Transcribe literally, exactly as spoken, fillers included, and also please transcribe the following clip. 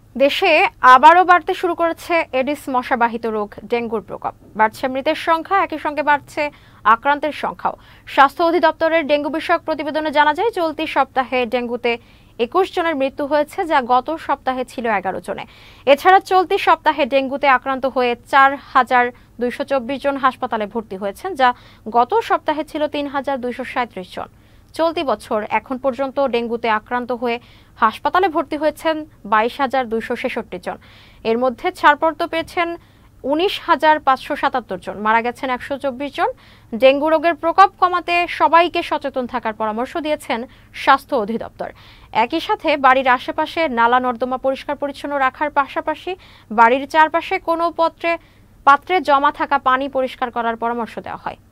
দেশে আবারও বাড়তে শুরু করেছে এডিস মশাবাহিত রোগ ডেঙ্গুর প্রকোপ। বাড়ছে মৃতের সংখ্যা, একই সঙ্গে বাড়ছে আক্রান্তের সংখ্যাও। স্বাস্থ্য অধিদপ্তরের ডেঙ্গু বিষয়ক প্রতিবেদনে জানা যায়, চলতি সপ্তাহে ডেঙ্গুতে একুশ জনের মৃত্যু হয়েছে, যা গত সপ্তাহে ছিল এগারো জনে। এছাড়া চলতি সপ্তাহে ডেঙ্গুতে আক্রান্ত হয়ে চার হাজার দুইশো চব্বিশ জন হাসপাতালে ভর্তি হয়েছেন, যা গত সপ্তাহে ছিল তিন হাজার দুইশো সাঁত্রিশ জন। চলতি বছর এখন পর্যন্ত ডেঙ্গুতে আক্রান্ত হয়ে হাসপাতালে ভর্তি হয়েছেন বাইশ হাজার দুইশো ছেষট্টি জন। এর মধ্যে ছাড়পত্র পেয়েছেন উনিশ হাজার পাঁচশো সাতাত্তর জন, মারা গেছেন একশো চব্বিশ জন। ডেঙ্গু রোগের প্রকোপ কমাতে সবাইকে সচেতন থাকার পরামর্শ দিয়েছেন স্বাস্থ্য অধিদপ্তর। একই সাথে বাড়ির আশেপাশে নালা নর্দমা পরিষ্কার পরিচ্ছন্ন রাখার পাশাপাশি বাড়ির চারপাশে কোনো পত্রে পাত্রে জমা থাকা পানি পরিষ্কার করার পরামর্শ দেওয়া হয়।